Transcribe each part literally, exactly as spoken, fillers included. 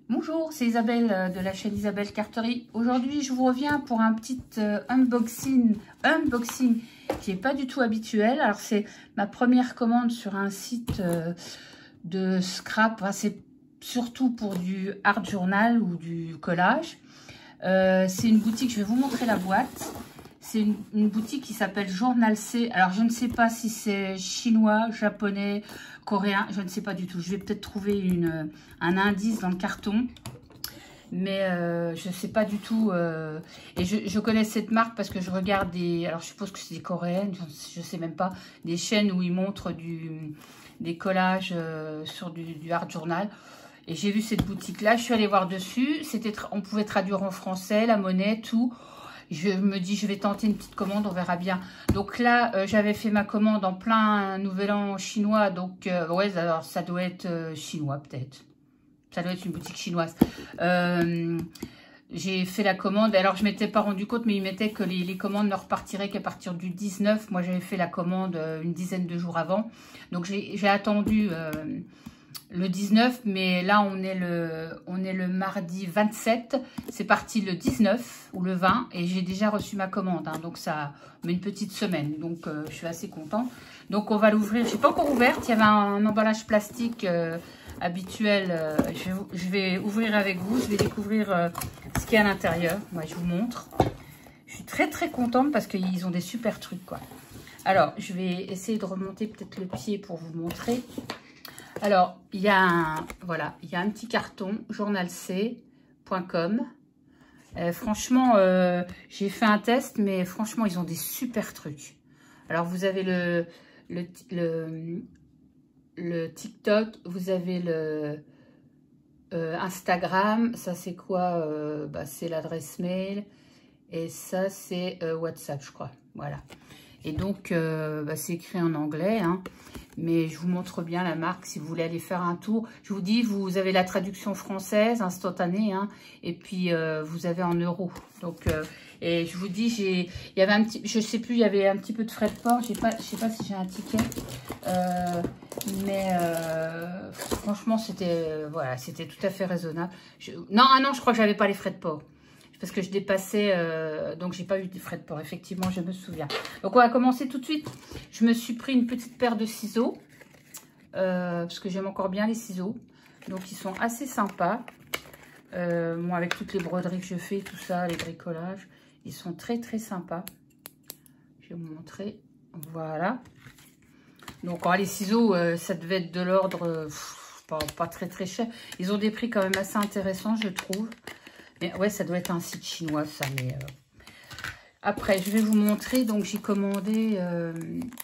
Bonjour, c'est Isabelle de la chaîne Isabelle Carterie. Aujourd'hui, je vous reviens pour un petit euh, unboxing, unboxing qui n'est pas du tout habituel. Alors, c'est ma première commande sur un site euh, de scrap. Enfin, c'est surtout pour du art journal ou du collage. Euh, c'est une boutique, je vais vous montrer la boîte. C'est une, une boutique qui s'appelle Journal C. Alors, je ne sais pas si c'est chinois, japonais, coréen. Je ne sais pas du tout. Je vais peut-être trouver une, un indice dans le carton. Mais euh, je ne sais pas du tout. Euh, et je, je connais cette marque parce que je regarde des... Alors, je suppose que c'est des coréennes. Je ne sais même pas. Des chaînes où ils montrent du, des collages euh, sur du, du art journal. Et j'ai vu cette boutique-là. Je suis allée voir dessus. C'était, on pouvait traduire en français, la monnaie, tout. Je me dis, je vais tenter une petite commande, on verra bien. Donc là, euh, j'avais fait ma commande en plein nouvel an chinois. Donc, euh, ouais, alors ça doit être euh, chinois peut-être. Ça doit être une boutique chinoise. Euh, j'ai fait la commande. Alors, je ne m'étais pas rendu compte, mais il mettait que les, les commandes ne repartiraient qu'à partir du dix-neuf. Moi, j'avais fait la commande euh, une dizaine de jours avant. Donc, j'ai attendu... Euh, le dix-neuf, mais là on est le, on est le mardi vingt-sept, c'est parti le dix-neuf ou le vingt et j'ai déjà reçu ma commande, hein, donc ça met une petite semaine, donc euh, je suis assez contente. Donc on va l'ouvrir, je n'ai pas encore ouverte, il y avait un, un emballage plastique euh, habituel, euh, je, vais, je vais ouvrir avec vous, je vais découvrir euh, ce qu'il y a à l'intérieur, moi je vous montre. Je suis très très contente parce qu'ils ont des super trucs quoi. Alors je vais essayer de remonter peut-être le pied pour vous montrer. Alors, il y a un, voilà, il y a un petit carton, journal c point com. Euh, franchement, euh, j'ai fait un test, mais franchement, ils ont des super trucs. Alors, vous avez le, le, le, le TikTok, vous avez le euh, Instagram. Ça, c'est quoi euh, bah, c'est l'adresse mail. Et ça, c'est euh, WhatsApp, je crois. Voilà. Et donc, euh, bah, c'est écrit en anglais, hein, mais je vous montre bien la marque si vous voulez aller faire un tour. Je vous dis, vous avez la traduction française instantanée, hein, et puis euh, vous avez en euros. Donc, euh, et je vous dis, j'ai, il y avait un petit, je sais plus, il y avait un petit peu de frais de port. J'ai pas, je sais pas si j'ai un ticket, euh, mais euh, franchement, c'était, euh, voilà, c'était tout à fait raisonnable. Je, non, ah non, je crois que j'avais pas les frais de port. Parce que je dépassais, euh, donc j'ai pas eu de frais de port, effectivement, je me souviens. Donc on va commencer tout de suite. Je me suis pris une petite paire de ciseaux, euh, parce que j'aime encore bien les ciseaux. Donc ils sont assez sympas. Euh, moi, avec toutes les broderies que je fais, tout ça, les bricolages, ils sont très très sympas. Je vais vous montrer, voilà. Donc oh, les ciseaux, euh, ça devait être de l'ordre, euh, pas, pas très très cher. Ils ont des prix quand même assez intéressants, je trouve. Mais ouais, ça doit être un site chinois, ça. Mais euh... après, je vais vous montrer. Donc, j'ai commandé... Euh...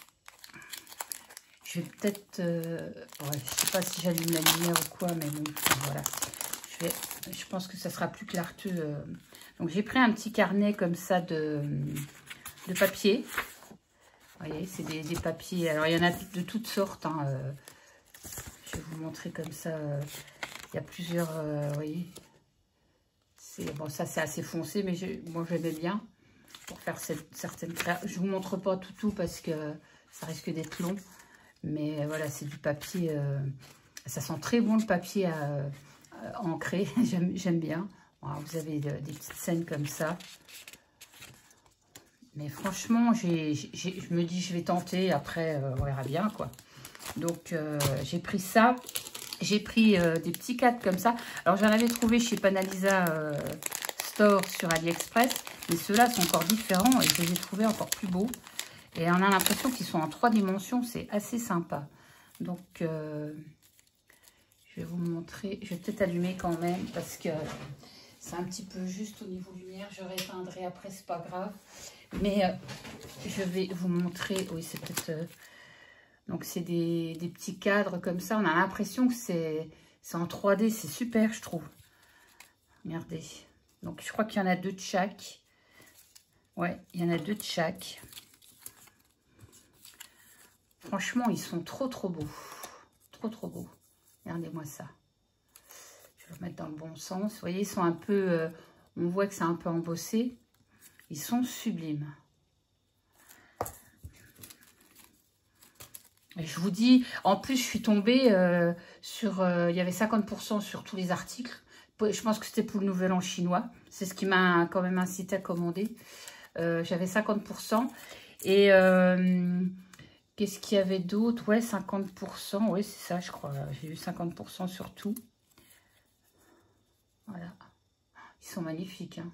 Je vais peut-être... Euh... Ouais, je sais pas si j'allume la lumière ou quoi, mais bon, voilà. Je, vais... je pense que ça sera plus clarteux. Euh... Donc, j'ai pris un petit carnet comme ça de, de papier. Vous voyez, c'est des, des papiers... Alors, il y en a de toutes sortes. Hein. Euh... Je vais vous montrer comme ça. Il y a plusieurs... Euh... Vous voyez. Bon, ça c'est assez foncé, mais je, moi j'aimais bien pour faire cette, certaines créations. Je vous montre pas tout tout parce que ça risque d'être long. Mais voilà, c'est du papier. Euh, ça sent très bon le papier à, à ancré. J'aime bien. Voilà, vous avez de, des petites scènes comme ça. Mais franchement, j'ai, j'ai, je me dis je vais tenter. Après, euh, on verra bien quoi. Donc euh, j'ai pris ça. J'ai pris euh, des petits cadres comme ça. Alors, j'en avais trouvé chez Panalisa euh, Store sur AliExpress. Mais ceux-là sont encore différents et je les ai trouvés encore plus beaux. Et on a l'impression qu'ils sont en trois dimensions. C'est assez sympa. Donc, euh, je vais vous montrer. Je vais peut-être allumer quand même parce que c'est un petit peu juste au niveau lumière. Je rééteindrai après, c'est pas grave. Mais euh, je vais vous montrer. Oui, c'est peut-être... Euh, Donc, c'est des, des petits cadres comme ça. On a l'impression que c'est en trois D. C'est super, je trouve. Regardez. Donc, je crois qu'il y en a deux de chaque. Ouais, il y en a deux de chaque. Franchement, ils sont trop, trop beaux. Trop, trop beaux. Regardez-moi ça. Je vais le mettre dans le bon sens. Vous voyez, ils sont un peu... Euh, on voit que c'est un peu embossé. Ils sont sublimes. Je vous dis, en plus, je suis tombée euh, sur... Euh, il y avait cinquante pour cent sur tous les articles. je pense que c'était pour le Nouvel An chinois. C'est ce qui m'a quand même incité à commander. Euh, J'avais cinquante pour cent. Et euh, qu'est-ce qu'il y avait d'autre? Ouais, cinquante pour cent. Oui, c'est ça, je crois. J'ai eu cinquante pour cent sur tout. Voilà. Ils sont magnifiques. Hein.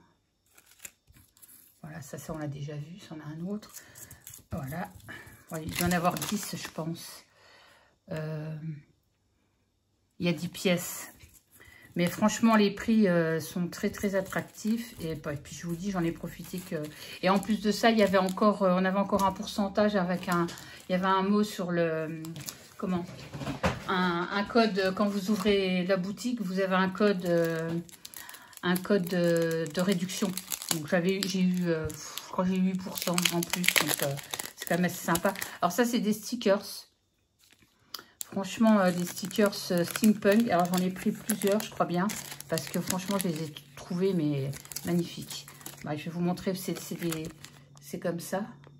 Voilà, ça, ça, on l'a déjà vu. Ça, on a un autre. Voilà. Ouais, il doit en avoir dix, je pense. Euh, il y a dix pièces. Mais franchement, les prix euh, sont très, très attractifs. Et, et puis, je vous dis, j'en ai profité que... Et en plus de ça, il y avait encore... Euh, on avait encore un pourcentage avec un... Il y avait un mot sur le... Comment un, un code, quand vous ouvrez la boutique, vous avez un code... Euh, un code de, de réduction. Donc, j'avais j'ai eu... Euh, je crois que j'ai eu huit pour cent en plus. Donc, euh, c'est quand même assez sympa. Alors, ça, c'est des stickers. Franchement, euh, des stickers euh, steampunk. Alors, j'en ai pris plusieurs, je crois bien. Parce que, franchement, je les ai trouvés, mais magnifiques. Bah, je vais vous montrer. C'est comme ça.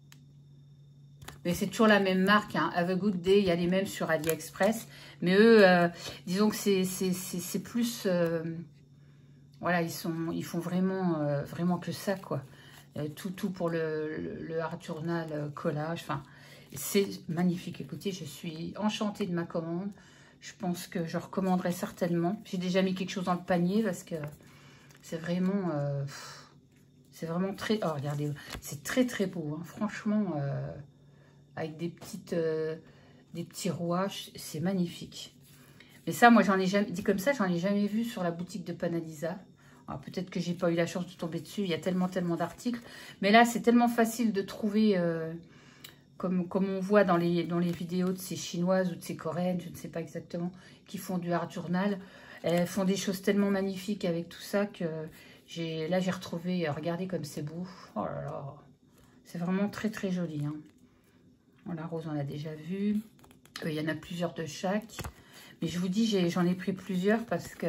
Mais c'est toujours la même marque. Hein. Have a Good Day. Il y a les mêmes sur AliExpress. Mais eux, euh, disons que c'est plus... Euh, voilà, ils, sont, ils font vraiment, euh, vraiment que ça, quoi. Euh, tout, tout pour le, le, le art journal euh, collage. Enfin... C'est magnifique. Écoutez, je suis enchantée de ma commande. Je pense que je recommanderais certainement. J'ai déjà mis quelque chose dans le panier parce que c'est vraiment... Euh, c'est vraiment très... Oh, regardez, c'est très très beau. Hein. Franchement, euh, avec des petites... Euh, des petits rouages, c'est magnifique. Mais ça, moi, j'en ai jamais... Dit comme ça, j'en ai jamais vu sur la boutique de Panalisa. Peut-être que j'ai pas eu la chance de tomber dessus. Il y a tellement, tellement d'articles. Mais là, c'est tellement facile de trouver... Euh, Comme, comme on voit dans les, dans les vidéos de ces chinoises ou de ces coréennes, je ne sais pas exactement, qui font du art journal. Elles font des choses tellement magnifiques avec tout ça que j'ai là j'ai retrouvé, regardez comme c'est beau. Oh là là, c'est vraiment très très joli. Hein. Bon, la rose on l'a déjà vu. Euh, il y en a plusieurs de chaque. Mais je vous dis, j'en ai, ai pris plusieurs parce que...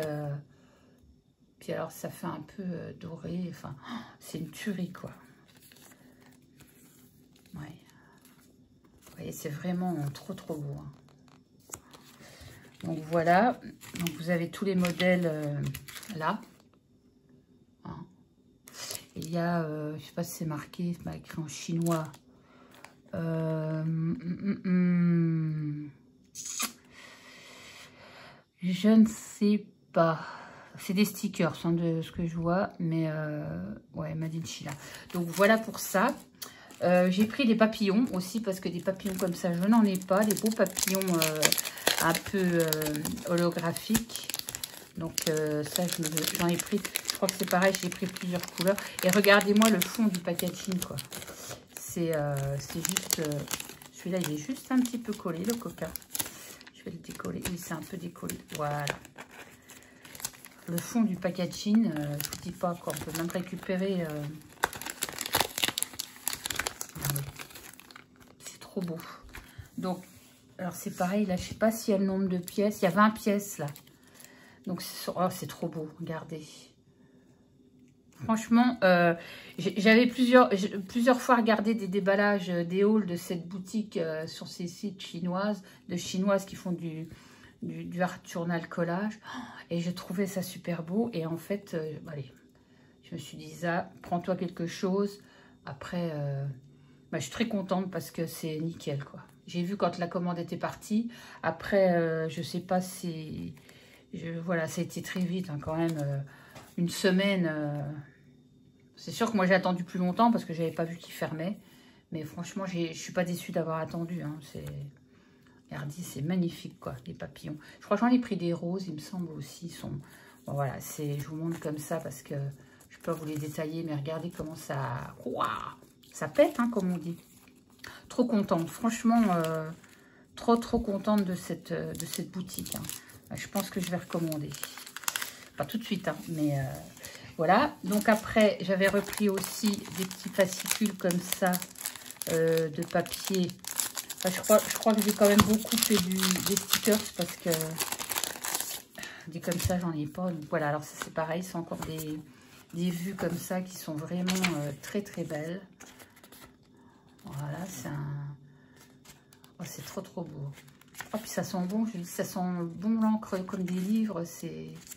Puis alors ça fait un peu euh, doré. Enfin, oh, c'est une tuerie quoi. Ouais. Vous voyez, c'est vraiment trop trop beau. Hein. Donc voilà, donc vous avez tous les modèles euh, là. Hein. Il y a, euh, je sais pas si c'est marqué, c'est écrit en chinois. Euh, mm, mm, mm. Je ne sais pas. C'est des stickers, hein, de ce que je vois, mais euh, ouais, Made in China. Donc voilà pour ça. Euh, j'ai pris des papillons aussi parce que des papillons comme ça, je n'en ai pas. Des beaux papillons euh, un peu euh, holographiques. Donc euh, ça, j'en ai pris. Je crois que c'est pareil, j'ai pris plusieurs couleurs. Et regardez-moi le fond du packaging, quoi. C'est euh, juste... Euh, celui-là, il est juste un petit peu collé, le coca. Je vais le décoller. Oui, c'est un peu décollé. Voilà. Le fond du packaging, euh, je vous dis pas quoi. On peut même récupérer... Euh, c'est trop beau. Donc, alors c'est pareil, là, je sais pas s'il y a le nombre de pièces. Il y a vingt pièces, là. Donc, c'est oh, trop beau, regardez. Franchement, euh, j'avais plusieurs, plusieurs fois regardé des déballages, des hauls de cette boutique euh, sur ces sites chinoises, de chinoises qui font du, du, du art journal collage. Et je trouvais ça super beau. Et en fait, euh, allez, je me suis dit, ça, prends-toi quelque chose. Après... Euh, bah, je suis très contente parce que c'est nickel, quoi. J'ai vu quand la commande était partie. Après, euh, je sais pas si... Je, voilà, ça a été très vite, hein, quand même. Euh, une semaine. Euh, c'est sûr que moi, j'ai attendu plus longtemps parce que j'avais pas vu qu'il fermait. Mais franchement, je suis pas déçue d'avoir attendu. Hein, regardez, c'est magnifique, quoi, les papillons. Je crois que j'en ai pris des roses, il me semble aussi. Sont... Bon, voilà, je vous montre comme ça parce que je peux pas vous les détailler. Mais regardez comment ça... Waouh! Ça pète, hein, comme on dit. Trop contente. Franchement, euh, trop, trop contente de cette, de cette boutique. Hein. Je pense que je vais recommander. Pas tout de suite, hein, mais euh, voilà. Donc après, j'avais repris aussi des petits fascicules comme ça euh, de papier. Enfin, je, crois, je crois que j'ai quand même beaucoup fait du, des stickers parce que des comme ça, j'en ai pas. Donc voilà, alors ça c'est pareil. C'est encore des, des vues comme ça qui sont vraiment euh, très, très belles. Voilà, c'est un... Oh, c'est trop, trop beau. Oh, puis ça sent bon, je dis, ça sent bon l'encre comme des livres, c'est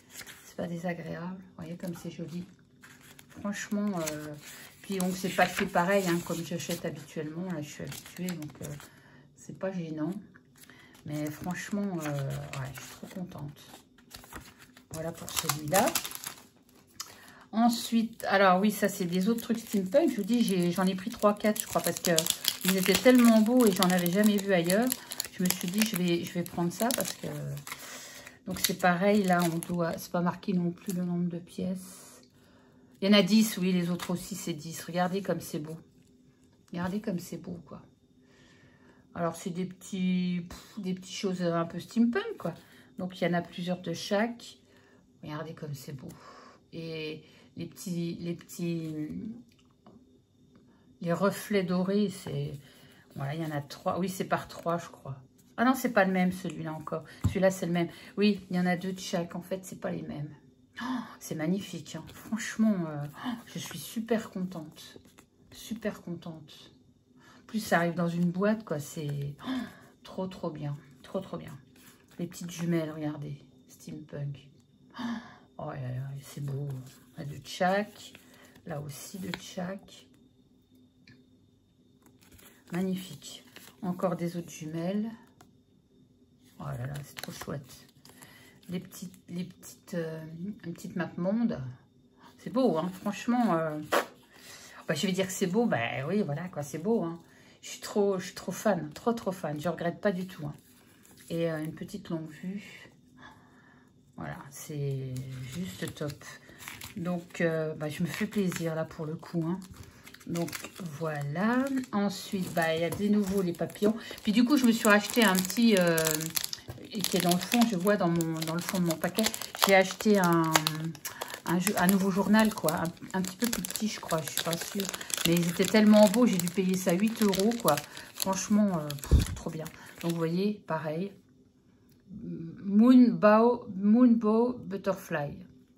c'est pas désagréable. Vous voyez comme c'est joli. Franchement, euh, puis donc c'est pas fait pareil, hein, comme j'achète habituellement. Là, je suis habituée, donc euh, c'est pas gênant. Mais franchement, euh, ouais, je suis trop contente. Voilà pour celui-là. Ensuite, alors oui, ça c'est des autres trucs steampunk. Je vous dis, j'en ai, ai pris trois quatre, je crois, parce que ils étaient tellement beaux et j'en avais jamais vu ailleurs. Je me suis dit, je vais, je vais prendre ça parce que... Donc c'est pareil, là, on doit... C'est pas marqué non plus le nombre de pièces. Il y en a dix, oui, les autres aussi, c'est dix. Regardez comme c'est beau. Regardez comme c'est beau, quoi. Alors, c'est des petits... Pff, des petites choses un peu steampunk, quoi. Donc, il y en a plusieurs de chaque. Regardez comme c'est beau. Et les petits... Les petits... Les reflets dorés, c'est... Voilà, il y en a trois. Oui, c'est par trois, je crois. Ah non, c'est pas le même, celui-là encore. Celui-là, c'est le même. Oui, il y en a deux de chaque. En fait, c'est pas les mêmes. Oh, c'est magnifique. Hein. Franchement, euh, oh, je suis super contente. Super contente. En plus, ça arrive dans une boîte, quoi. C'est oh, trop, trop bien. Trop, trop bien. Les petites jumelles, regardez. Steampunk. Oh, là là, c'est beau. Là, de chaque. Là aussi, de chaque. Magnifique. Encore des autres jumelles. Oh là là, c'est trop chouette. Les petites, les petites, euh, une petite map monde. C'est beau, hein, franchement. Euh, bah, je vais dire que c'est beau. Ben oui, voilà, quoi, c'est beau. Hein. Je suis trop, je suis trop fan, trop, trop fan. Je regrette pas du tout. Hein. Et euh, une petite longue vue. Voilà, c'est juste top. Donc, euh, bah, je me fais plaisir là pour le coup. Hein. Donc voilà. Ensuite, bah, il y a des nouveaux les papillons. Puis du coup, je me suis acheté un petit euh, qui est dans le fond. Je vois dans mon dans le fond de mon paquet. J'ai acheté un, un, un nouveau journal, quoi. Un, un petit peu plus petit, je crois. Je suis pas sûre. Mais ils étaient tellement beaux. J'ai dû payer ça huit euros, quoi. Franchement, euh, pff, trop bien. Donc vous voyez, pareil. Moonbow, Moonbow Butterfly.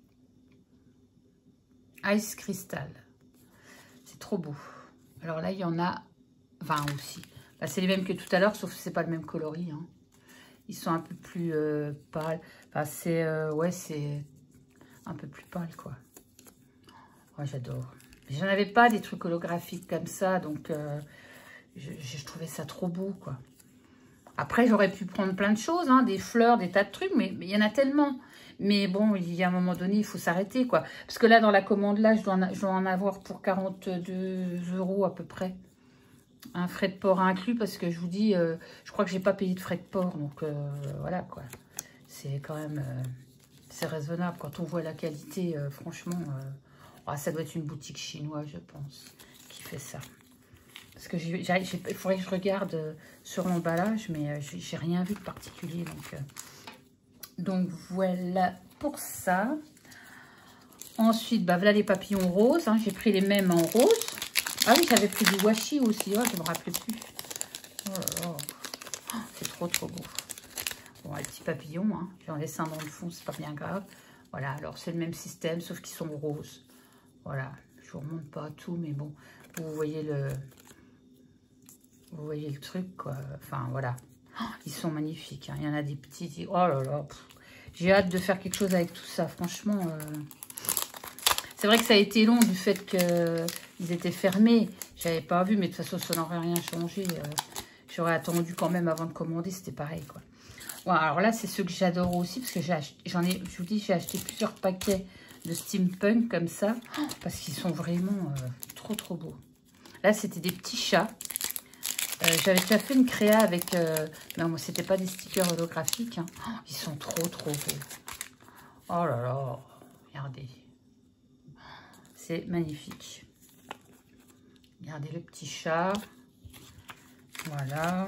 Ice Crystal. C'est trop beau. Alors là, il y en a vingt aussi. Bah, c'est les mêmes que tout à l'heure, sauf que c'est pas le même coloris. Hein. Ils sont un peu plus euh, pâles. Enfin, c'est euh, ouais, c'est un peu plus pâle, quoi. Ouais, j'adore. J'en avais pas des trucs holographiques comme ça, donc euh, je, je trouvais ça trop beau, quoi. Après, j'aurais pu prendre plein de choses, hein, des fleurs, des tas de trucs, mais il y en a tellement. Mais bon, il y a un moment donné, il faut s'arrêter, quoi. Parce que là, dans la commande, là, je dois en, je dois en avoir pour quarante-deux euros à peu près. Un frais de port inclus, parce que je vous dis, euh, je crois que j'ai pas payé de frais de port. Donc, euh, voilà, quoi. C'est quand même... Euh, c'est raisonnable. Quand on voit la qualité, euh, franchement, euh, oh, ça doit être une boutique chinoise, je pense, qui fait ça. Parce que il faudrait que je regarde sur l'emballage, mais j'ai rien vu de particulier. Donc, euh, donc voilà pour ça. Ensuite, bah, voilà les papillons roses. Hein, j'ai pris les mêmes en rose. Ah oui, j'avais pris du washi aussi. Oh, je ne me rappelais plus. Oh là là. Oh, c'est trop, trop beau. Bon, les petits papillons. Hein, j'en laisse un dans le fond, c'est pas bien grave. Voilà, alors c'est le même système, sauf qu'ils sont roses. Voilà, je ne vous remonte pas tout, mais bon, vous voyez le... Vous voyez le truc, quoi. Enfin, voilà. Oh, ils sont magnifiques. Hein. Il y en a des petits. Oh là là. J'ai hâte de faire quelque chose avec tout ça. Franchement, euh... c'est vrai que ça a été long du fait qu'ils étaient fermés. J'avais pas vu, mais de toute façon, ça n'aurait rien changé. Euh... J'aurais attendu quand même avant de commander. C'était pareil, quoi. Bon, alors là, c'est ceux que j'adore aussi. Parce que j'en ai, je vous dis, j'ai acheté plusieurs paquets de steampunk comme ça. Oh, parce qu'ils sont vraiment euh, trop, trop beaux. Là, c'était des petits chats. Euh, J'avais déjà fait une créa avec... Euh, non, moi, c'était pas des stickers holographiques. Hein. Oh, ils sont trop, trop beaux. Oh là là. Regardez. C'est magnifique. Regardez le petit chat. Voilà.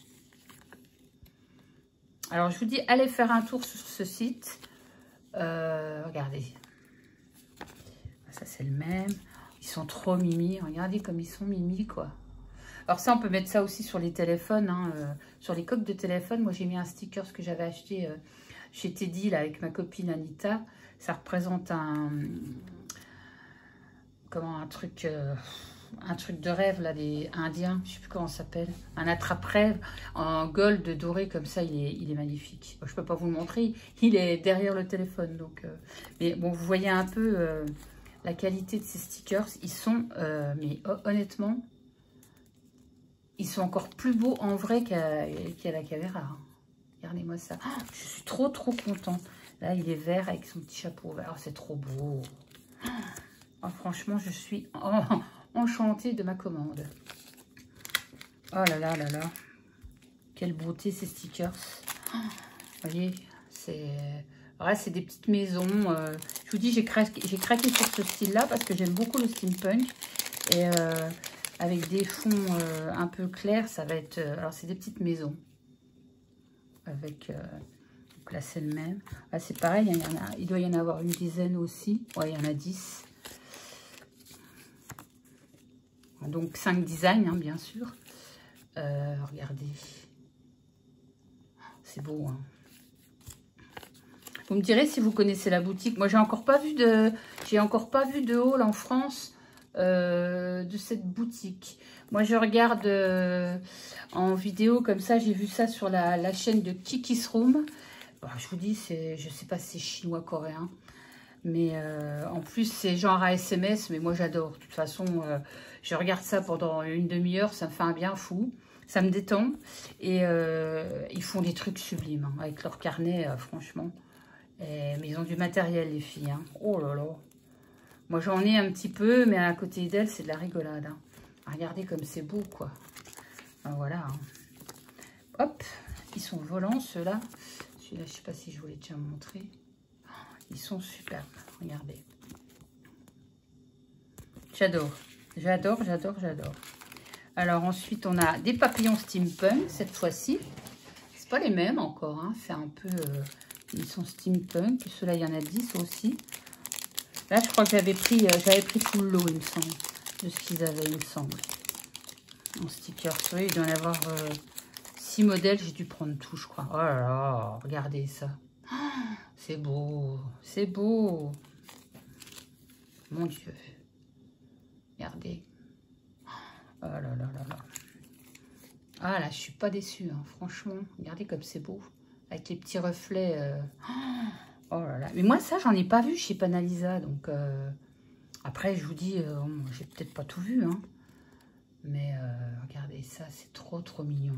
Alors, je vous dis, allez faire un tour sur ce site. Euh, regardez. Ça, c'est le même. Ils sont trop mimi. Regardez comme ils sont mimi, quoi. Alors ça, on peut mettre ça aussi sur les téléphones, hein, euh, sur les coques de téléphone. Moi, j'ai mis un sticker, ce que j'avais acheté euh, chez Teddy, là, avec ma copine Anita. Ça représente un... Comment, un truc... Euh, un truc de rêve, là, des Indiens, je sais plus comment ça s'appelle, un attrape-rêve en gold doré comme ça, il est, il est magnifique. Bon, je peux pas vous le montrer, il est derrière le téléphone, donc... Euh, mais bon, vous voyez un peu euh, la qualité de ces stickers, ils sont, euh, mais honnêtement, ils sont encore plus beaux en vrai qu'à qu'à la caméra. Hein. Regardez-moi ça, oh, je suis trop trop contente. Là, il est vert avec son petit chapeau vert, oh, c'est trop beau. Oh, franchement, je suis... Oh, enchantée de ma commande. Oh là là là là. Quelle beauté ces stickers. Oh, vous voyez, c'est... Ouais, c'est des petites maisons. Euh, je vous dis, j'ai craqué, j'ai craqué sur ce style-là parce que j'aime beaucoup le steampunk. Et euh, avec des fonds euh, un peu clairs, ça va être... Euh, alors, c'est des petites maisons. Avec... Euh, donc là, c'est le même. Ah, c'est pareil, il, y en a, il doit y en avoir une dizaine aussi. Ouais, il y en a dix. Donc cinq designs, hein, bien sûr. Euh, regardez. C'est beau, hein. Vous me direz si vous connaissez la boutique. Moi, j'ai encore pas vu de, j'ai encore pas vu de haul en France euh, de cette boutique. Moi, je regarde euh, en vidéo comme ça. J'ai vu ça sur la, la chaîne de Kiki's Room. Bon, je vous dis, c'est, je sais pas si c'est chinois, coréen. Mais euh, en plus, c'est genre à S M S, mais moi j'adore. De toute façon, euh, je regarde ça pendant une demi-heure, ça me fait un bien fou. Ça me détend. Et euh, ils font des trucs sublimes, hein, avec leur carnet, euh, franchement. Et, mais ils ont du matériel, les filles. Hein. Oh là là. Moi j'en ai un petit peu, mais à côté d'elles, c'est de la rigolade. Hein. Regardez comme c'est beau, quoi. Ben, voilà. Hein. Hop, ils sont volants, ceux-là. Celui-là, je sais pas si je vous l'ai déjà montré. Ils sont superbes, regardez. J'adore, j'adore, j'adore, j'adore. Alors ensuite, on a des papillons steampunk, cette fois-ci. C'est pas les mêmes encore, hein. C'est un peu... Euh, ils sont steampunk. Ceux-là, il y en a dix aussi. Là, je crois que j'avais pris, euh, j'avais pris tout le lot, il me semble, de ce qu'ils avaient, il me semble. En stickers, vous voyez, il doit y en avoir euh, six modèles. J'ai dû prendre tout, je crois. Oh là là, regardez ça. C'est beau, c'est beau. Mon Dieu. Regardez. Oh là là là là. Ah là, je suis pas déçue, hein, franchement. Regardez comme c'est beau. Avec les petits reflets. Euh... Oh là là. Mais moi, ça, j'en ai pas vu chez Panalisa. Donc, euh... après, je vous dis, euh, j'ai peut-être pas tout vu. Hein. Mais euh, regardez ça, c'est trop, trop mignon.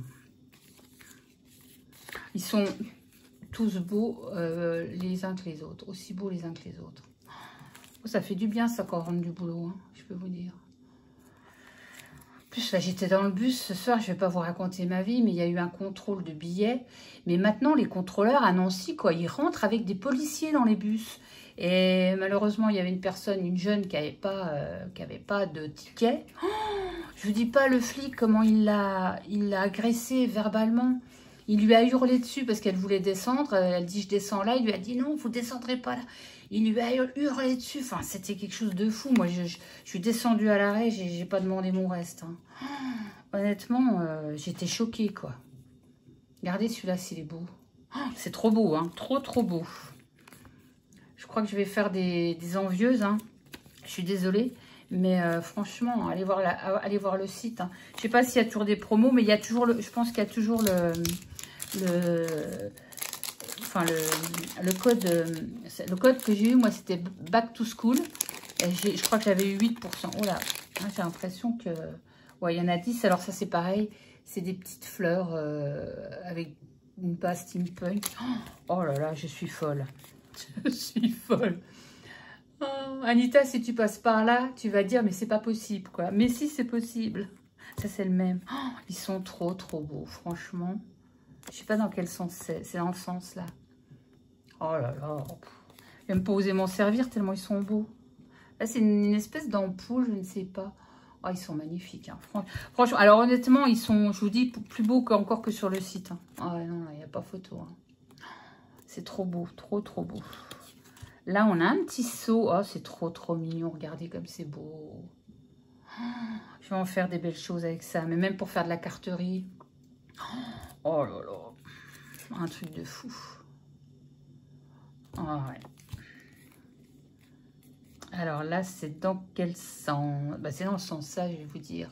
Ils sont... tous beaux euh, les uns que les autres, aussi beaux les uns que les autres. Oh, ça fait du bien ça quand on rentre du boulot, hein, je peux vous dire. En plus là j'étais dans le bus ce soir, je vais pas vous raconter ma vie, mais il y a eu un contrôle de billets. Mais maintenant les contrôleurs à Nancy, quoi, ils rentrent avec des policiers dans les bus. Et malheureusement il y avait une personne, une jeune qui avait pas, euh, qui avait pas de ticket. Oh, je vous dis pas le flic comment il l'a, il l'a agressé verbalement. Il lui a hurlé dessus parce qu'elle voulait descendre. Elle dit, je descends là. Il lui a dit, non, vous descendrez pas là. Il lui a hurlé dessus. Enfin, c'était quelque chose de fou. Moi, je, je, je suis descendue à l'arrêt. J'ai pas demandé mon reste. Hein. Oh, honnêtement, euh, j'étais choquée, quoi. Regardez celui-là, s'il est beau. Oh, c'est trop beau, hein. Trop, trop beau. Je crois que je vais faire des, des envieuses. Hein. Je suis désolée. Mais euh, franchement, allez voir, la, allez voir le site. Hein. Je sais pas s'il y a toujours des promos, mais il y a toujours le, je pense qu'il y a toujours le... Le, enfin le, le code le code que j'ai eu moi c'était back to school et je crois que j'avais eu huit pour cent. Oh là, j'ai l'impression que ouais il y en a dix. Alors ça c'est pareil, c'est des petites fleurs euh, avec une base steampunk. Oh là là, je suis folle. Je suis folle. Oh, Anita, si tu passes par là tu vas dire mais c'est pas possible quoi. Mais si, c'est possible. Ça c'est le même. Oh, ils sont trop trop beaux franchement. Je sais pas dans quel sens c'est. C'est dans le sens là. Oh là là. Je vais même pas oser m'en servir tellement ils sont beaux. Là, c'est une, une espèce d'ampoule, je ne sais pas. Oh, ils sont magnifiques. Hein. Franchement, alors honnêtement, ils sont, je vous dis, plus beaux encore que sur le site. Hein. Ah ouais, non, il n'y a pas photo. Hein. C'est trop beau, trop, trop beau. Là, on a un petit seau. Oh, c'est trop, trop mignon. Regardez comme c'est beau. Oh, je vais en faire des belles choses avec ça. Mais même pour faire de la carterie. Oh là là, un truc de fou. Oh ouais. Alors là, c'est dans quel sens? Bah, c'est dans ce sens-là, je vais vous dire.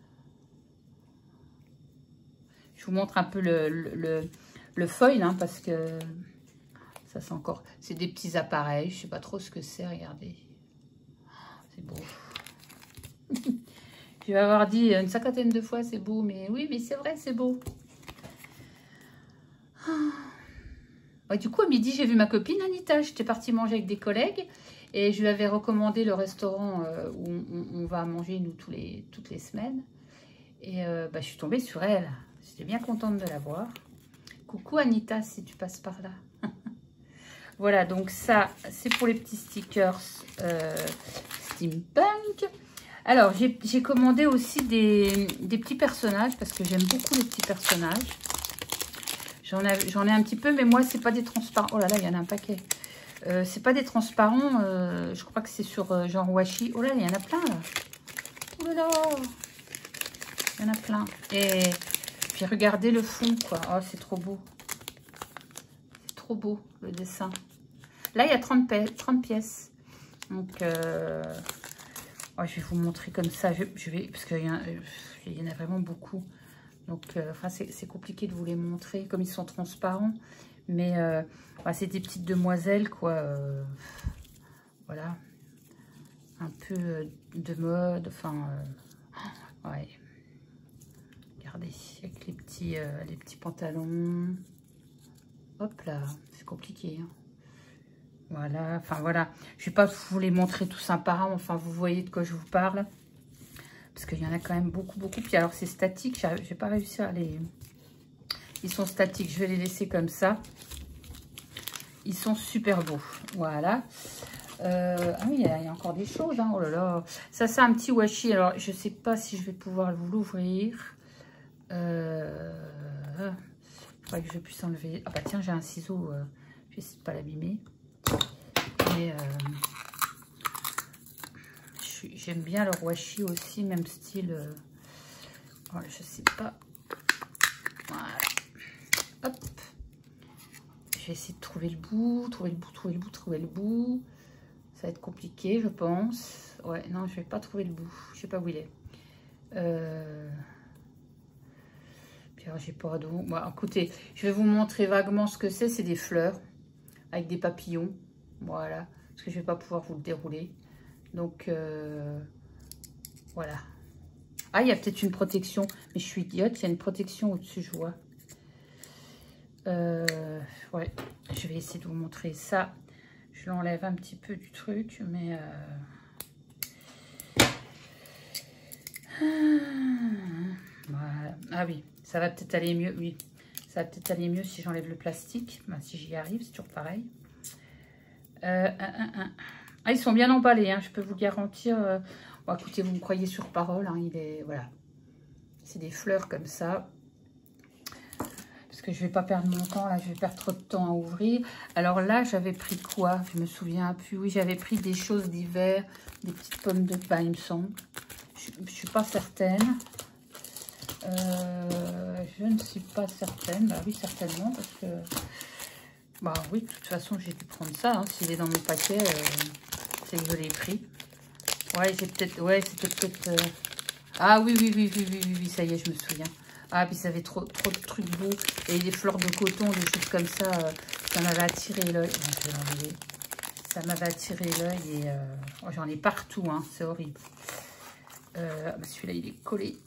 Je vous montre un peu le, le, le, le foil, hein, parce que ça, c'est encore... C'est des petits appareils, je sais pas trop ce que c'est, regardez. C'est beau. Je vais avoir dit une cinquantaine de fois, c'est beau, mais oui, mais c'est vrai, c'est beau. Ouais, du coup, à midi, j'ai vu ma copine Anita. J'étais partie manger avec des collègues et je lui avais recommandé le restaurant euh, où on, on va manger, nous, tous les, toutes les semaines. Et euh, bah, je suis tombée sur elle. J'étais bien contente de la voir. Coucou Anita, si tu passes par là. Voilà, donc ça, c'est pour les petits stickers euh, steampunk. Alors, j'ai commandé aussi des, des petits personnages parce que j'aime beaucoup les petits personnages. J'en ai, j'en ai un petit peu, mais moi, c'est pas des transparents. Oh là là, il y en a un paquet. Euh, c'est pas des transparents. Euh, je crois que c'est sur euh, genre washi. Oh là, il y en a plein, là. Oh là là. Il y en a plein. Et puis, regardez le fond, quoi. Oh, c'est trop beau. C'est trop beau, le dessin. Là, il y a trente, trente pièces. Donc, euh, oh, je vais vous montrer comme ça. Je, je vais, parce qu'il y, y en a vraiment beaucoup. Donc, euh, enfin, c'est compliqué de vous les montrer, comme ils sont transparents. Mais euh, ouais, c'est des petites demoiselles, quoi. Euh, voilà. Un peu de mode. Enfin, euh, ouais. Regardez, avec les petits, euh, les petits pantalons. Hop là, c'est compliqué. Hein. Voilà, enfin voilà. Je ne vais pas vous les montrer tous un par un. Enfin, vous voyez de quoi je vous parle. Parce qu'il y en a quand même beaucoup, beaucoup. Puis alors, c'est statique. Je n'ai pas réussi à les... Ils sont statiques. Je vais les laisser comme ça. Ils sont super beaux. Voilà. Euh... Ah oui, il y, a, il y a encore des choses. Hein. Oh là là. Ça, c'est un petit washi. Alors, je ne sais pas si je vais pouvoir vous l'ouvrir. Euh... Il faudrait que je puisse enlever... Ah bah tiens, j'ai un ciseau. Euh... Je vais essayer de ne pas l'abîmer. Et... Euh... J'aime bien le washi aussi, même style. Euh... Oh, je sais pas. Voilà. Hop. Je vais essayer de trouver le bout, trouver le bout, trouver le bout, trouver le bout. Ça va être compliqué, je pense. Ouais, non, je vais pas trouver le bout. Je sais pas où il est. Euh... Puis alors, j'ai pas d'eau. Bon, écoutez, je vais vous montrer vaguement ce que c'est. C'est des fleurs avec des papillons. Voilà. Parce que je vais pas pouvoir vous le dérouler. Donc, euh, voilà. Ah, il y a peut-être une protection. Mais je suis idiote, il y a une protection au-dessus, je vois. Euh, ouais, je vais essayer de vous montrer ça. Je l'enlève un petit peu du truc, mais... Euh... Voilà. Ah oui, ça va peut-être aller mieux, oui. Ça va peut-être aller mieux si j'enlève le plastique. Ben, si j'y arrive, c'est toujours pareil. Euh, un, un, un. Ah, ils sont bien emballés, hein, je peux vous garantir. Euh... Bon, écoutez, vous me croyez sur parole, hein, il est... Voilà. C'est des fleurs comme ça. Parce que je vais pas perdre mon temps, là, je vais perdre trop de temps à ouvrir. Alors là, j'avais pris quoi? Je me souviens plus. Oui, j'avais pris des choses d'hiver, des petites pommes de pain, il me semble. Je, je suis pas certaine. Euh, je ne suis pas certaine. Bah oui, certainement, parce que... Bah oui, de toute façon, j'ai dû prendre ça. Hein. S'il est dans mon paquet, euh, c'est que je l'ai pris. Ouais, j'ai peut-être... Ouais, c'était peut-être... Euh... Ah oui, oui, oui, oui, oui, oui, oui, ça y est, je me souviens. Ah, puis ça avait trop, trop de trucs beaux. Et des fleurs de coton, des choses comme ça, euh, ça m'avait attiré l'œil. Ça m'avait attiré l'œil et euh, oh, j'en ai partout, hein, c'est horrible. Euh, Celui-là, il est collé.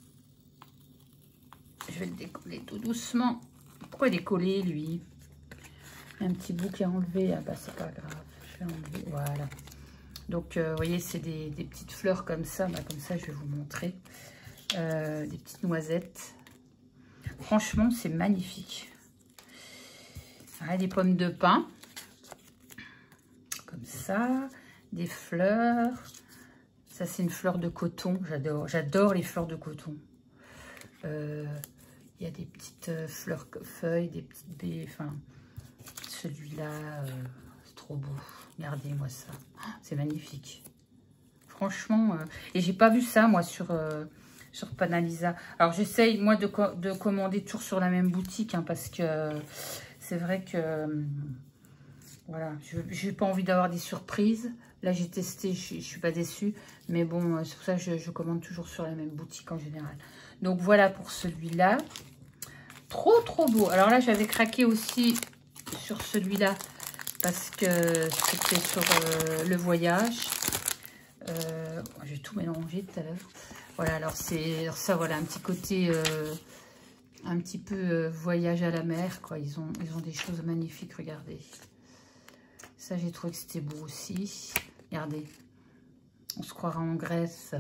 Je vais le décoller tout doucement. Pourquoi il est collé, lui? Il y a un petit bout qui est enlevé. Ah bah, c'est pas grave. Je vais enlever. Voilà. Donc, euh, vous voyez, c'est des, des petites fleurs comme ça. Bah, comme ça, je vais vous montrer. Euh, des petites noisettes. Franchement, c'est magnifique. Voilà, des pommes de pin. Comme ça. Des fleurs. Ça, c'est une fleur de coton. J'adore. J'adore les fleurs de coton. Euh, il y a des petites euh, fleurs, feuilles, des petites baies. Enfin, celui-là, euh, c'est trop beau. Regardez-moi ça. Oh, c'est magnifique. Franchement. Euh, et j'ai pas vu ça, moi, sur... Euh, sur Panalisa. Alors j'essaye moi de, co de commander toujours sur la même boutique, hein, parce que c'est vrai que Voilà, je n'ai pas envie d'avoir des surprises. Là, j'ai testé, je ne suis pas déçue. Mais bon, c'est pour ça que je, je commande toujours sur la même boutique en général. Donc, voilà pour celui-là. Trop, trop beau. Alors là, j'avais craqué aussi sur celui-là parce que c'était sur euh, le voyage. Euh, J'ai tout mélangé tout à l'heure. Voilà, alors c'est ça, voilà, un petit côté, euh, un petit peu euh, voyage à la mer, quoi. Ils ont, ils ont des choses magnifiques, regardez. Ça, j'ai trouvé que c'était beau aussi. Regardez, on se croira en Grèce.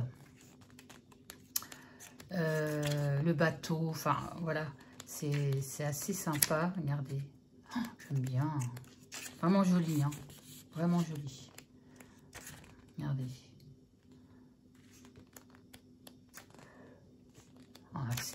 Euh, le bateau, enfin, voilà. C'est assez sympa, regardez. Oh, j'aime bien. Vraiment joli, hein. Vraiment joli. Regardez. Ah, c'est...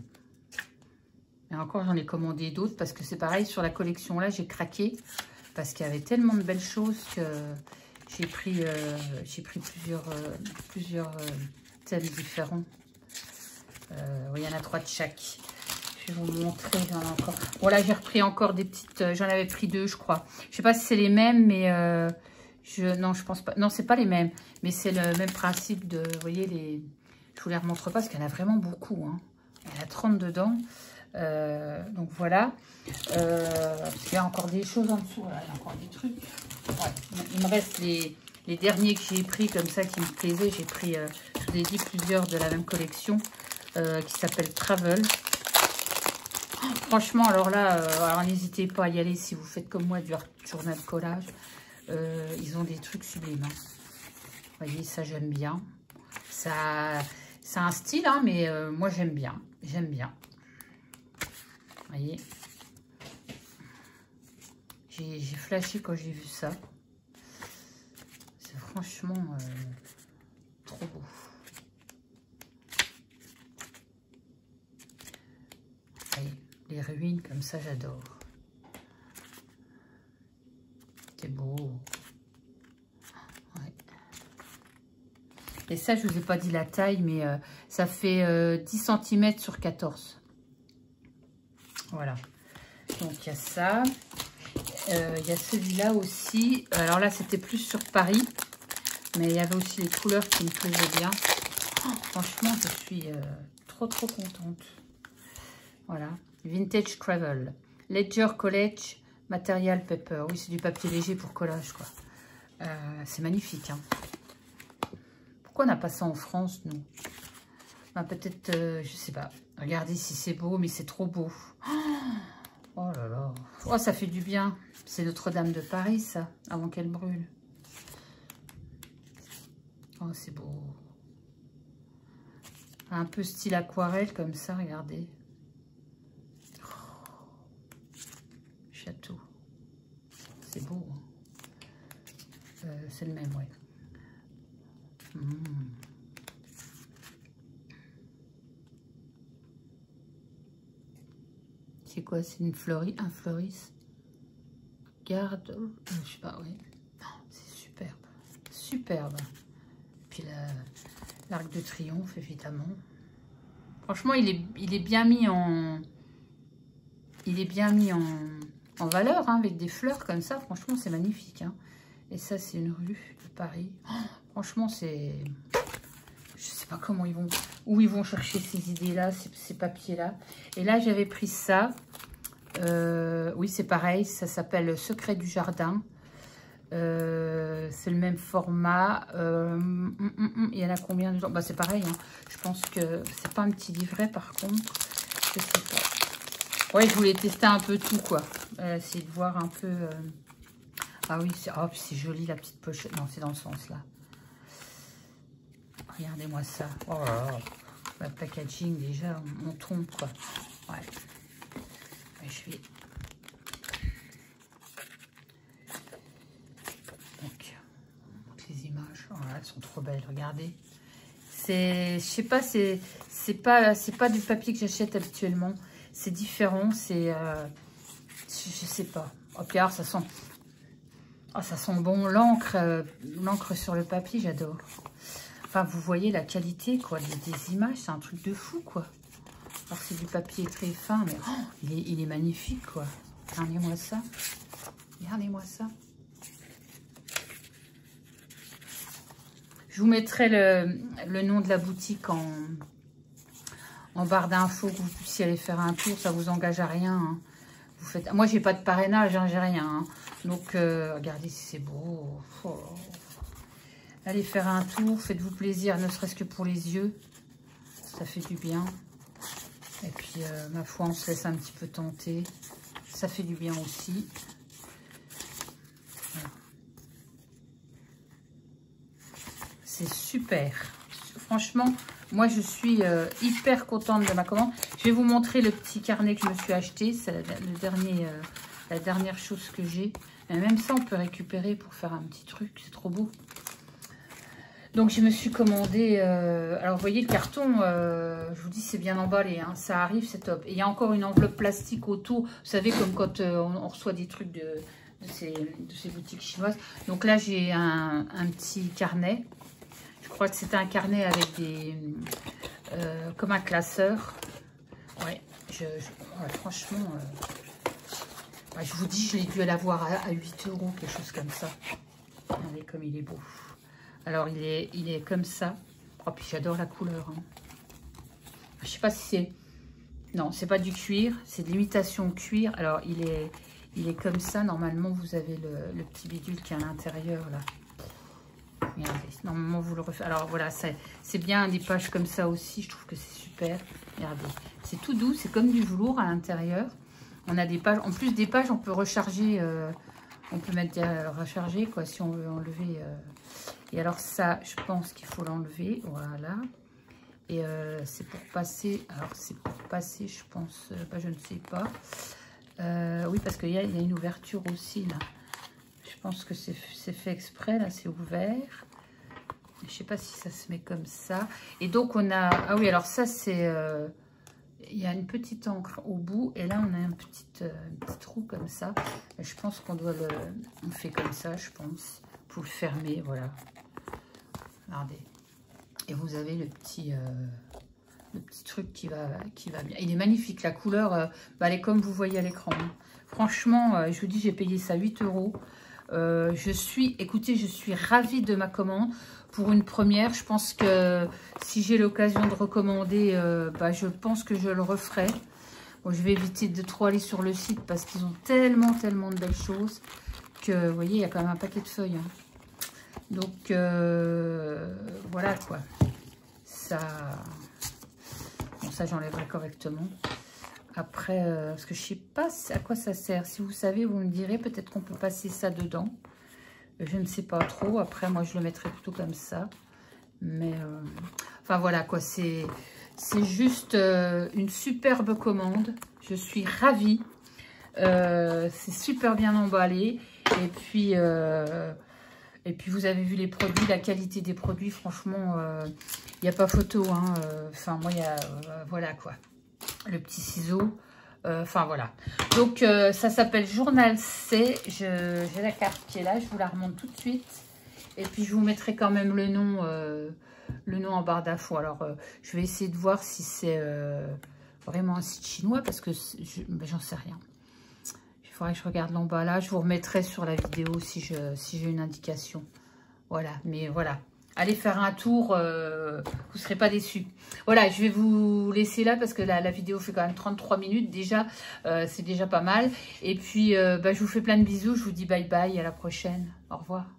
Et encore, j'en ai commandé d'autres parce que c'est pareil, sur la collection là, j'ai craqué. Parce qu'il y avait tellement de belles choses que j'ai pris, euh, j'ai pris plusieurs, euh, plusieurs euh, thèmes différents. Euh, oui, il y en a trois de chaque. Je vais vous montrer. J'en ai encore. Bon, là, j'ai repris encore des petites... Euh, J'en avais pris deux, je crois. Je sais pas si c'est les mêmes, mais... Euh, je, non, je pense pas. Non, c'est pas les mêmes. Mais c'est le même principe de... Vous voyez, les... Je vous les remontre pas parce qu'il y en a vraiment beaucoup. Hein. Il y en a trente dedans. Euh, donc voilà, euh, il y a encore des choses en dessous, là. Il y a encore des trucs. Ouais. Il me reste les, les derniers que j'ai pris comme ça qui me plaisaient. J'ai pris, euh, je vous ai dit, plusieurs de la même collection euh, qui s'appelle Travel. Oh, franchement, alors là, euh, alors n'hésitez pas à y aller si vous faites comme moi du journal collage. Euh, ils ont des trucs sublimes. Hein. Vous voyez, ça j'aime bien. Ça, c'est un style, hein, mais euh, moi j'aime bien. J'aime bien. Vous voyez, j'ai flashé quand j'ai vu ça. C'est franchement euh, trop beau. Vous voyez, les ruines comme ça, j'adore. C'est beau. Ouais. Et ça, je vous ai pas dit la taille, mais euh, ça fait euh, dix centimètres sur quatorze. Voilà, donc il y a ça, euh, il y a celui-là aussi. Alors là, c'était plus sur Paris, mais il y avait aussi les couleurs qui me plaisaient bien. Oh, franchement, je suis euh, trop, trop contente. Voilà, Vintage Travel, Ledger College Material Paper. Oui, c'est du papier léger pour collage, quoi. Euh, c'est magnifique, hein. Pourquoi on n'a pas ça en France, nous? Ben, peut-être, euh, je sais pas. Regardez si c'est beau, mais c'est trop beau. Oh là là. Oh, ça fait du bien. C'est Notre-Dame de Paris, ça, avant qu'elle brûle. Oh, c'est beau. Un peu style aquarelle, comme ça, regardez. Oh. Château. C'est beau. Hein. Euh, c'est le même, ouais. Mmh. C'est quoi? C'est une fleuriste, un fleuriste. Garde, euh, je sais pas, oui. C'est superbe, superbe. Puis l'arc de triomphe, évidemment. Franchement, il est, il est bien mis en, il est bien mis en, en valeur, hein, avec des fleurs comme ça. Franchement, c'est magnifique. Hein. Et ça, c'est une rue de Paris. Oh, franchement, c'est, je sais pas comment ils vont, où ils vont chercher ces idées-là, ces, ces papiers-là. Et là, j'avais pris ça. Euh, oui, c'est pareil, ça s'appelle Secret du jardin. Euh, c'est le même format. Euh, mm, mm, mm, il y en a combien dedans? Bah, c'est pareil. Hein. Je pense que c'est pas un petit livret par contre. Je sais pas. Ouais, je voulais tester un peu tout, quoi. Euh, essayer de voir un peu. Euh... Ah oui, c'est oh, c'est joli la petite pochette. Non, c'est dans le sens là. Regardez-moi ça. Oh là là. Le packaging déjà, on, on tombe, quoi. Ouais. Je vais... Donc, les images, oh là, elles sont trop belles, regardez. C'est, je sais pas, c'est c'est pas, c'est pas du papier que j'achète habituellement. C'est différent, c'est, euh, je, je sais pas. Oh, puis alors, ça sent, oh, ça sent bon l'encre, euh, l'encre sur le papier, j'adore. Enfin, vous voyez la qualité, quoi, des, des images, c'est un truc de fou, quoi. Alors c'est du papier très fin, mais oh, il, est, il est magnifique, quoi. Regardez-moi ça. Regardez-moi ça. Je vous mettrai le, le nom de la boutique en, en barre d'infos, que vous puissiez aller faire un tour. Ça vous engage à rien. Hein. Vous faites... Moi, j'ai pas de parrainage, hein, j'ai rien. Hein. Donc, euh, regardez si c'est beau. Oh. Allez faire un tour, faites-vous plaisir, ne serait-ce que pour les yeux. Ça fait du bien. Et puis, euh, ma foi, on se laisse un petit peu tenter. Ça fait du bien aussi. Voilà. C'est super. Franchement, moi, je suis euh, hyper contente de ma commande. Je vais vous montrer le petit carnet que je me suis acheté. C'est le dernier, euh, la dernière chose que j'ai. Même ça, on peut récupérer pour faire un petit truc. C'est trop beau. Donc, je me suis commandé... Euh, alors, vous voyez, le carton, euh, je vous dis, c'est bien emballé. Hein, ça arrive, c'est top. Et il y a encore une enveloppe plastique autour. Vous savez, comme quand euh, on, on reçoit des trucs de, de, ces, de ces boutiques chinoises. Donc là, j'ai un, un petit carnet. Je crois que c'était un carnet avec des... Euh, comme un classeur. Ouais, je, je, ouais franchement... Euh, ouais, je vous dis, je l'ai dû l'avoir à, à huit euros, quelque chose comme ça. Regardez comme il est beau. Alors, il est, il est comme ça. Oh, puis j'adore la couleur. Hein. Je sais pas si c'est... Non, c'est pas du cuir. C'est de l'imitation cuir. Alors, il est, il est comme ça. Normalement, vous avez le, le petit bidule qui est à l'intérieur, là. Regardez. Normalement, vous le refaites. Alors, voilà, c'est bien des pages comme ça aussi. Je trouve que c'est super. Regardez. C'est tout doux. C'est comme du velours à l'intérieur. On a des pages. En plus des pages, on peut recharger... Euh, on peut mettre euh, recharger, quoi, si on veut enlever... Euh, Et alors ça, je pense qu'il faut l'enlever, voilà. Et euh, c'est pour passer, alors c'est pour passer, je pense, euh, bah, je ne sais pas. Euh, oui, parce qu'il y, y a une ouverture aussi, là. Je pense que c'est fait exprès, là, c'est ouvert. Je ne sais pas si ça se met comme ça. Et donc, on a... Ah oui, alors ça, c'est... Euh, il y a une petite encre au bout. Et là, on a un petit, euh, un petit trou comme ça. Et je pense qu'on doit le... On fait comme ça, je pense. Pour le fermer, voilà. Regardez. Et vous avez le petit, euh, le petit truc qui va, qui va bien. Il est magnifique. La couleur, euh, bah, elle est comme vous voyez à l'écran. Franchement, euh, je vous dis, j'ai payé ça huit euros. Euh, je suis, écoutez, je suis ravie de ma commande. Pour une première, je pense que si j'ai l'occasion de recommander, euh, bah, je pense que je le referai. Bon, je vais éviter de trop aller sur le site parce qu'ils ont tellement, tellement de belles choses que, vous voyez, il y a quand même un paquet de feuilles. Hein. Donc, euh, voilà quoi. Ça, bon, ça j'enlèverai correctement. Après, euh, parce que je sais pas à quoi ça sert. Si vous savez, vous me direz. Peut-être qu'on peut passer ça dedans. Je ne sais pas trop. Après, moi, je le mettrai plutôt comme ça. Mais, euh, enfin, voilà quoi. C'est juste euh, une superbe commande. Je suis ravie. Euh, c'est super bien emballé. Et puis... Euh, Et puis, vous avez vu les produits, la qualité des produits. Franchement, il euh, n'y a pas photo. Hein, euh, enfin, moi, il y a... Euh, voilà, quoi. Le petit ciseau. Enfin, euh, voilà. Donc, euh, ça s'appelle Journal C. J'ai la carte qui est là. Je vous la remonte tout de suite. Et puis, je vous mettrai quand même le nom, euh, le nom en barre d'infos. Alors, euh, je vais essayer de voir si c'est euh, vraiment un site chinois. Parce que ben, j'en sais rien. Il faudrait que je regarde l'emballage. Je vous remettrai sur la vidéo si je si j'ai une indication. Voilà, mais voilà. Allez faire un tour, euh, vous ne serez pas déçus. Voilà, je vais vous laisser là parce que la, la vidéo fait quand même trente-trois minutes déjà. Euh, c'est déjà pas mal. Et puis, euh, bah, je vous fais plein de bisous. Je vous dis bye bye, à la prochaine. Au revoir.